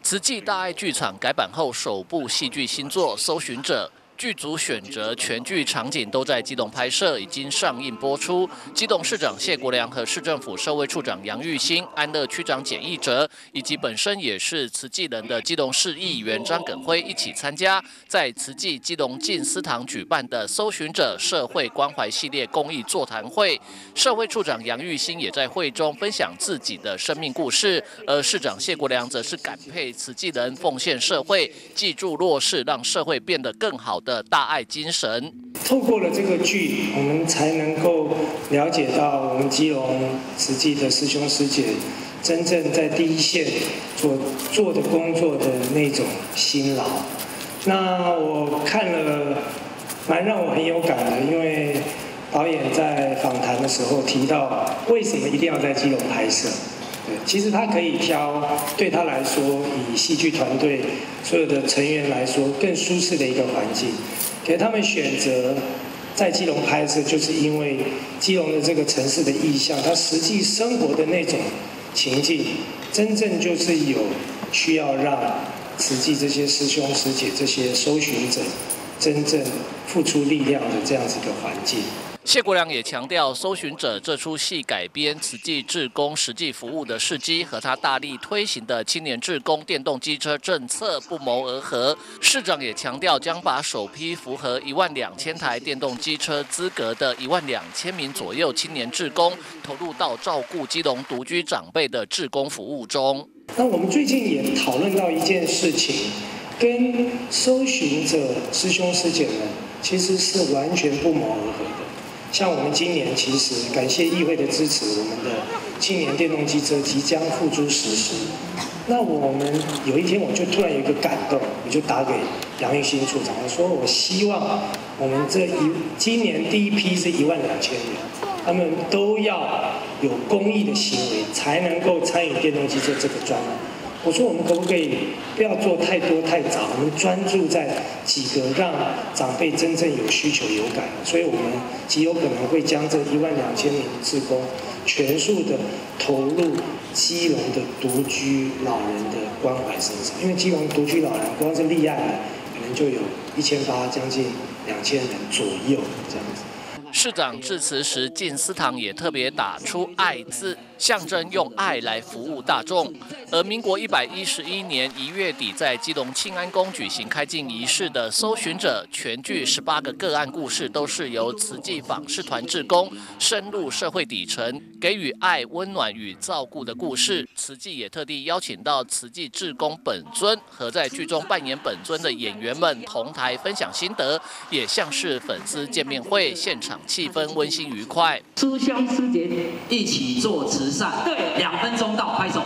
慈济大爱剧场改版后首部戏剧新作《搜寻者》。剧组选择全剧场景都在基隆拍摄，已经上映播出。基隆市长谢国良和市政府社会处长杨玉兴、安乐区长简义哲，以及本身也是慈济人的基隆市议员张耿辉一起参加，在慈济基隆静思堂举办的《搜寻者》社会关怀系列公益座谈会。社会处长杨玉兴也在会中分享自己的生命故事，而市长谢国良则是感佩慈济人奉献社会、记住弱势，让社会变得更好的大爱精神。 透过了这个剧，我们才能够了解到我们基隆慈济的师兄师姐真正在第一线做的工作的那种辛劳。那我看了，蛮让我很有感的，因为导演在访谈的时候提到，为什么一定要在基隆拍摄？其实他可以挑对他来说，以戏剧团队所有的成员来说更舒适的一个环境。可是他们选择在基隆拍摄，就是因为基隆的这个城市的意象，它实际生活的那种情境，真正就是有需要让慈济这些师兄师姐、这些搜寻者真正付出力量的这样子一个环境。 谢国良也强调，《搜寻者》这出戏改编慈济志工实际服务的事迹，和他大力推行的青年志工电动机车政策不谋而合。市长也强调，将把首批符合12000台电动机车资格的12000名左右青年志工，投入到照顾基隆独居长辈的志工服务中。 那我们最近也讨论到一件事情，跟搜寻者师兄师姐们其实是完全不谋而合的。像我们今年其实感谢议会的支持，我们的青年电动机车即将付诸实施。那我们有一天我就突然有一个感动，我就打给杨玉兴处长，我说我希望我们今年第一批是12000人，他们都要有公益的行为，才能够参与电动机车这个专案。我说我们可不可以不要做太多太早，我们专注在几个让长辈真正有需求有感，所以我们极有可能会将这12000名志工全数的投入基隆的独居老人的关怀身上，因为基隆独居老人光是立案的可能就有1800将近2000人左右这样子。 市长致辞时，静思堂也特别打出“爱”字，象征用爱来服务大众。而民国111年1月底，在基隆庆安宫举行开镜仪式的《搜寻者》全剧18个个案故事，都是由慈济访视团志工深入社会底层，给予爱、温暖与照顾的故事。慈济也特地邀请到慈济志工本尊和在剧中扮演本尊的演员们同台分享心得，也像是粉丝见面会，现场气氛温馨愉快。 师兄师姐一起做慈善，对，2分钟到，拍手。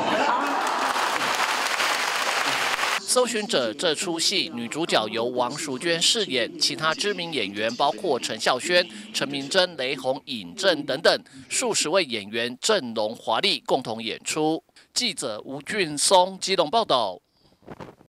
搜寻者这出戏，女主角由王淑娟饰演，其他知名演员包括陈孝萱、陈明真、雷洪、尹正等等，数十位演员阵容华丽，共同演出。记者吴俊松基隆报道。